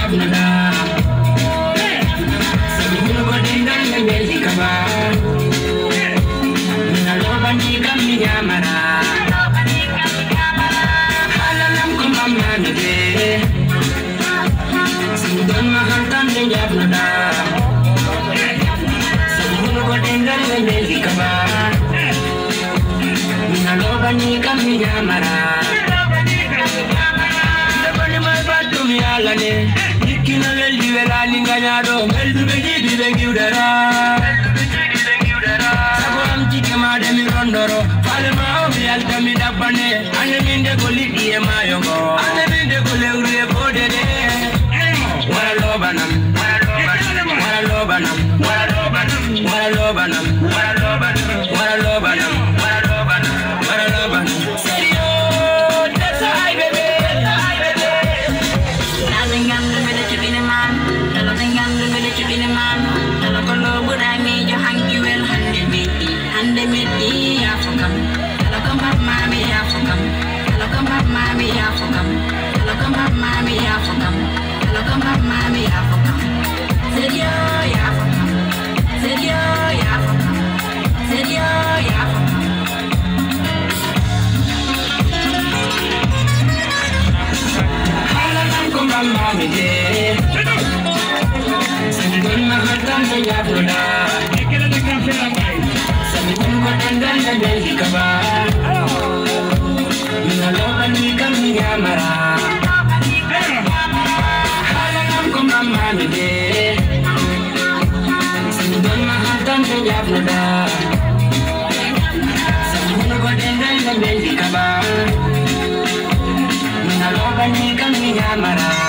Yavnada. Sabunu Godingan Meldi Kaba. Nalobani Kami Yamara. Halalam Kumama Nide. Sudon Mahantan Yavnada. Sabunu Godingan Meldi Kaba. Nalobani Kami Yamara. Alane, Nikina Meldi Velali Ganado, Meldu Begidi Begudera, Sabam Chikama de Mirondoro, Palma of Yaltami Dapane, and the Minde Goliki Mayogo, and the Minde Goluri Bode, Walobanam, Walobanam, Walobanam, Walobanam, Walobanam, Walobanam, Walobanam, Serio, that's I baby. Kami Yamara.